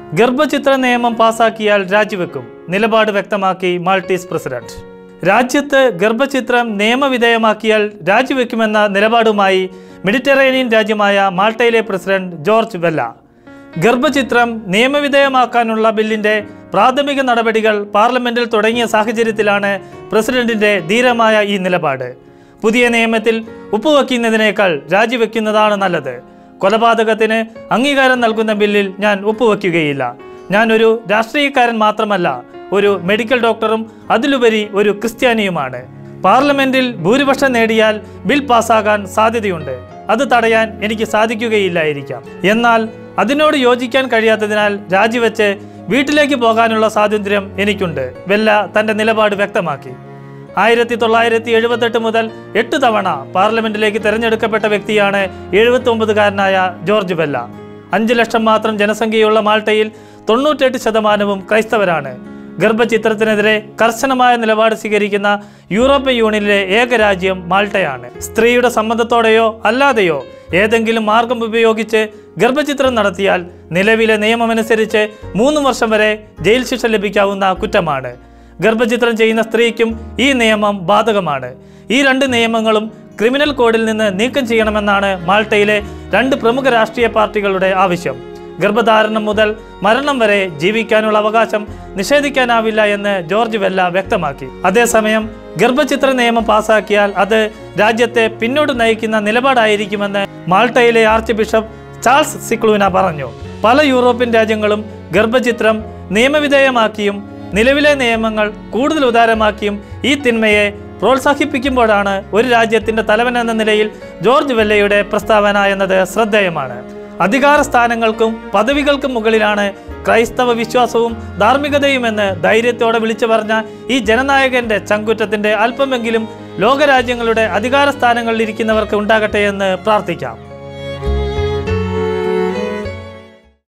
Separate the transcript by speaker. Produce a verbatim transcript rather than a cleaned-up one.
Speaker 1: ഗർഭചിത്ര നിയമം പാസാക്കിയാൽ രാജിവെക്കും, നിലപാട് വ്യക്തമാക്കി മാൾട്ടീസ് പ്രസിഡന്റ്. രാജ്യത്ത് ഗർഭചിത്രം നിയമവിധേയമാക്കിയാൽ രാജിവെക്കുമെന്ന നിലപാടുമായി മെഡിറ്ററേനിയൻ രാജ്യമായ മാൾട്ടയിലെ പ്രസിഡന്റ് ജോർജ് വെല്ല. ഗർഭചിത്രം നിയമവിധേയമാക്കാനുള്ള ബില്ലിന്റെ പ്രാഥമിക നടപടികൾ പാർലമെന്റിൽ തുടങ്ങിയ സാഹചര്യത്തിലാണ് പ്രസിഡന്റിന്റെ ധീരമായ ഈ നിലപാട്. പുതിയ നിയമത്തിൽ ഒപ്പുവെക്കുന്നതിനേക്കാൾ രാജിവെക്കുന്നതാണ് നല്ലത്. കൊലപാതകത്തിന് അംഗീകാരം നൽകുന്ന ബില്ലിൽ ഞാൻ ഒപ്പുവെക്കുകയില്ല. ഞാനൊരു രാഷ്ട്രീയക്കാരൻ മാത്രമല്ല, ഒരു മെഡിക്കൽ ഡോക്ടറും അതിലുപരി ഒരു ക്രിസ്ത്യാനിയുമാണ്. പാർലമെന്റിൽ ഭൂരിപക്ഷം നേടിയാൽ ബിൽ പാസ്സാകാൻ സാധ്യതയുണ്ട്. അത് തടയാൻ എനിക്ക് സാധിക്കുകയില്ലായിരിക്കാം. എന്നാൽ അതിനോട് യോജിക്കാൻ കഴിയാത്തതിനാൽ രാജിവെച്ച് വീട്ടിലേക്ക് പോകാനുള്ള സ്വാതന്ത്ര്യം എനിക്കുണ്ട്, വെല്ല തൻ്റെ നിലപാട് വ്യക്തമാക്കി. ആയിരത്തി തൊള്ളായിരത്തി എഴുപത്തെട്ട് മുതൽ എട്ട് തവണ പാർലമെന്റിലേക്ക് തെരഞ്ഞെടുക്കപ്പെട്ട വ്യക്തിയാണ് എഴുപത്തി ഒമ്പതുകാരനായ ജോർജ് വെല്ല. അഞ്ചു ലക്ഷം മാത്രം ജനസംഖ്യയുള്ള മാൾട്ടയിൽ തൊണ്ണൂറ്റെട്ട് ശതമാനവും ക്രൈസ്തവരാണ്. ഗർഭചിത്രത്തിനെതിരെ കർശനമായ നിലപാട് സ്വീകരിക്കുന്ന യൂറോപ്യൻ യൂണിയനിലെ ഏക രാജ്യം മാൾട്ടയാണ്. സ്ത്രീയുടെ സമ്മതത്തോടെയോ അല്ലാതെയോ ഏതെങ്കിലും മാർഗം ഉപയോഗിച്ച് ഗർഭചിത്രം നടത്തിയാൽ നിലവിലെ നിയമമനുസരിച്ച് മൂന്ന് വർഷം വരെ ജയിൽ ശിക്ഷ ലഭിക്കാവുന്ന കുറ്റമാണ്. ഗർഭചിത്രം ചെയ്യുന്ന സ്ത്രീക്കും ഈ നിയമം ബാധകമാണ്. ഈ രണ്ട് നിയമങ്ങളും ക്രിമിനൽ കോഡിൽ നിന്ന് നീക്കം ചെയ്യണമെന്നാണ് മാൾട്ടയിലെ രണ്ട് പ്രമുഖ രാഷ്ട്രീയ പാർട്ടികളുടെ ആവശ്യം. ഗർഭധാരണം മുതൽ മരണം വരെ ജീവിക്കാനുള്ള അവകാശം നിഷേധിക്കാനാവില്ല എന്ന് ജോർജ് വെല്ല വ്യക്തമാക്കി. അതേസമയം ഗർഭചിത്ര നിയമം പാസാക്കിയാൽ അത് രാജ്യത്തെ പിന്നോട്ട് നയിക്കുന്ന നിലപാടായിരിക്കുമെന്ന് മാൾട്ടയിലെ ആർച്ച് ബിഷപ്പ് ചാൾസ് സിക്ലൂന പറഞ്ഞു. പല യൂറോപ്യൻ രാജ്യങ്ങളും ഗർഭചിത്രം നിയമവിധേയമാക്കിയും നിലവിലെ നിയമങ്ങൾ കൂടുതൽ ഉദാരമാക്കിയും ഈ തിന്മയെ പ്രോത്സാഹിപ്പിക്കുമ്പോഴാണ് ഒരു രാജ്യത്തിന്റെ തലവൻ എന്ന നിലയിൽ ജോർജ് വെല്ലയുടെ പ്രസ്താവന എന്നത് ശ്രദ്ധേയമാണ്. അധികാര സ്ഥാനങ്ങൾക്കും പദവികൾക്കും മുകളിലാണ് ക്രൈസ്തവ വിശ്വാസവും ധാർമ്മികതയുമെന്ന് ധൈര്യത്തോടെ വിളിച്ചു പറഞ്ഞ ഈ ജനനായകന്റെ ചങ്കുറ്റത്തിന്റെ അല്പമെങ്കിലും ലോകരാജ്യങ്ങളുടെ അധികാര സ്ഥാനങ്ങളിൽ ഇരിക്കുന്നവർക്ക് ഉണ്ടാകട്ടെ എന്ന് പ്രാർത്ഥിക്കാം.